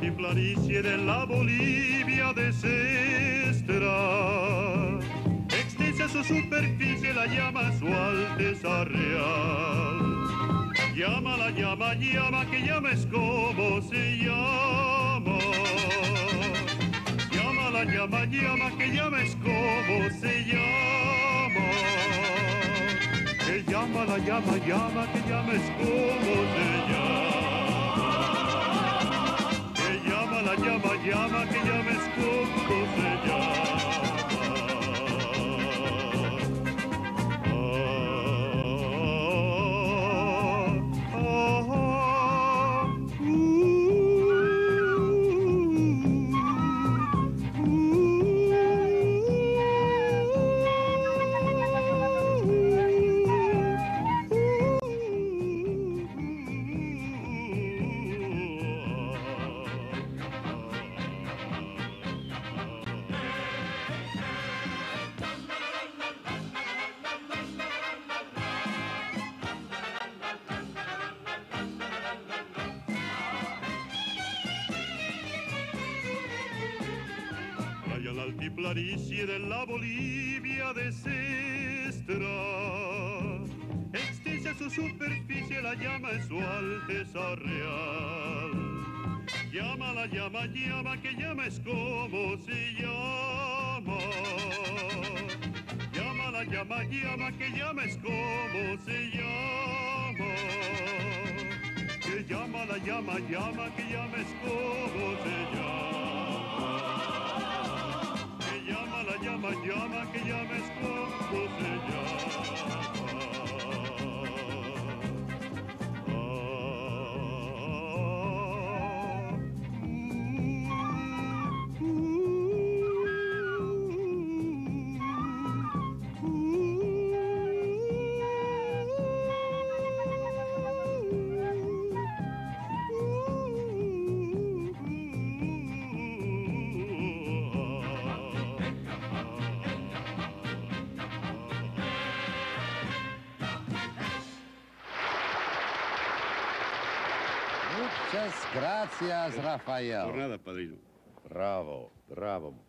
altiplanicie de la Bolivia desestra, extensa su superficie la llama su alteza real. Llama la llama, llama, que llama es como se llama. Llama la llama, llama, que llama es como se llama. Que llama la llama, llama, que llama es como se llama. Que llama la llama, llama, que llama es como se llama. La altiplanicie de la Bolivia desestra, extensa su superficie la llama es su alteza real. Llama la llama, llama, que llama es como se llama. Llama la llama, llama, que llama es como se llama. Que llama la llama, llama, que llama es como se llama. Llama, llama, que llama es como se Muchas gracias, Rafael. Por nada, padrino. Bravo, bravo.